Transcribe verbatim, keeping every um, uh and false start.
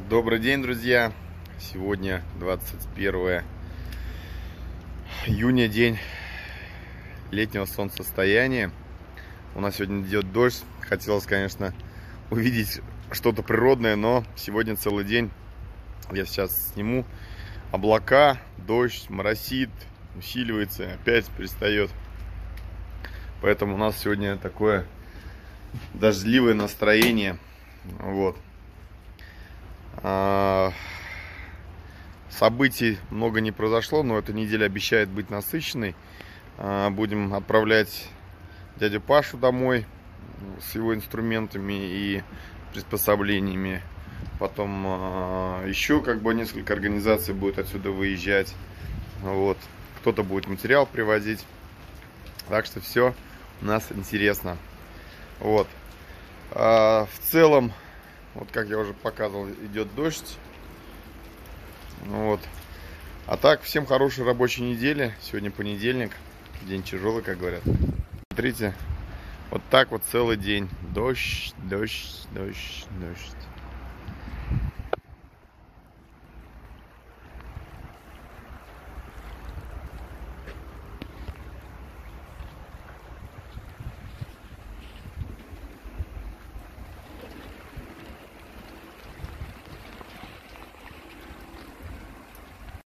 Добрый день, друзья! Сегодня двадцать первое июня, день летнего солнцестояния. У нас сегодня идет дождь. Хотелось, конечно, увидеть что-то природное, но сегодня целый день. Я сейчас сниму. Облака, дождь, моросит, усиливается, опять перестает. Поэтому у нас сегодня такое дождливое настроение. Вот. Событий много не произошло, но эта неделя обещает быть насыщенной. Будем отправлять дядю Пашу домой с его инструментами и приспособлениями. Потом еще как бы несколько организаций будет отсюда выезжать. Вот. Кто-то будет материал привозить. Так что все у нас интересно. Вот. В целом, вот как я уже показывал, идет дождь. Вот. А так, всем хорошей рабочей недели. Сегодня понедельник, день тяжелый, как говорят. Смотрите, вот так вот целый день. Дождь, дождь, дождь, дождь.